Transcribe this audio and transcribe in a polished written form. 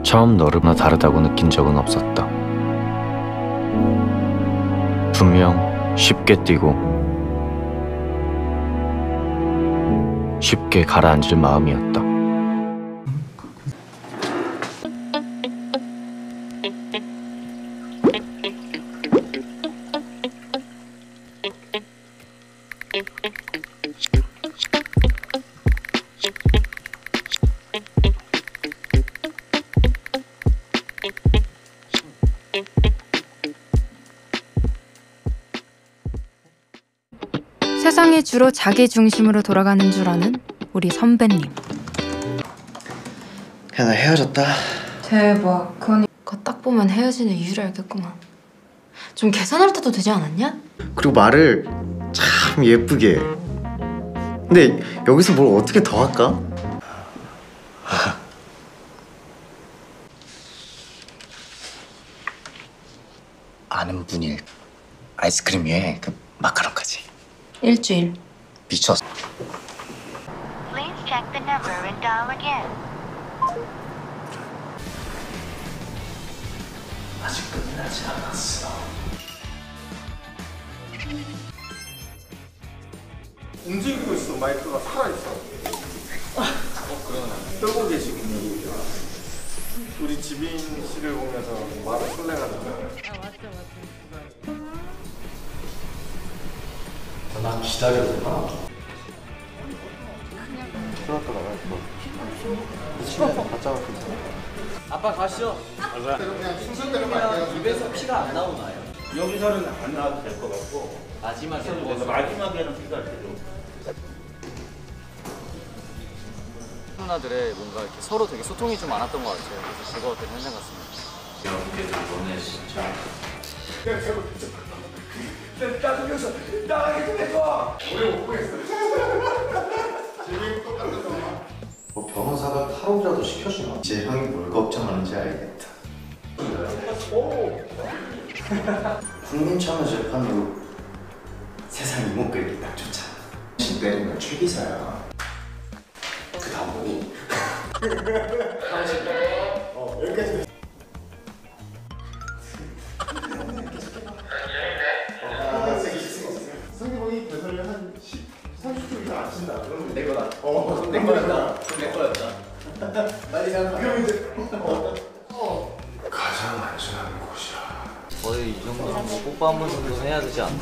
처음 너르나 다르다고 느낀 적은 없었다. 분명 쉽게 뛰고 쉽게 가라앉을 마음이었다. 세상이 주로 자기 중심으로 돌아가는 줄 아는 우리 선배님. 야, 나 헤어졌다. 대박. 그거 딱 보면 헤어지는 이유를 알겠구만. 좀 계산할 때도 되지 않았냐? 그리고 말을 참 예쁘게 해. 근데 여기서 뭘 어떻게 더 할까? 아는 분이 아이스크림 위에 그 마카롱까지. 일주일. 미쳤어. Please check the number and dial again. 아직 끝나지 않았어. 움직이고 있어. 마이크가 살아있어. 떨고 계시고 우리 지빈 씨를 보면서 마음이 설레가지고. 나 기다렸구나. 들어갔다 나갈 거. 미치겠네. 가짜 같은 아빠 가시죠. 그냥 순서대로 갈게요. 입에서 피가 안 나오나요? 여기서는 안 나와도 될 것 같고 마지막에 그래서 마지막에는 피가 되죠. 누나들의 뭔가 이렇게 서로 되게 소통이 좀 많았던 것 같아요. 그래서 즐거웠던 현장 같습니다. 너네 진짜 짜증내서 나가게 좀 해줘. 오래 못 보겠어. 지빈 똑같은 뭐 변호사가 탈옥이라도 시켜주나? 이제 형이 뭘 걱정하는지 알겠다. 국민참여 재판도 세상 이목 끌기 딱 좋잖아. 신 때리면 최 기사야. 그 다음 뭐니? 여기까지. 상대방이 배설을 한 30초 이상 안 친다. 그러면 내 거다. 그럼 내 거였다. 내 거였다. 빨리 생각해. 그럼 이제 가장 안전한 곳이야. 거의 이 정도면 뭐 뽀뽀 한 번 정도는 해야 되지 않나.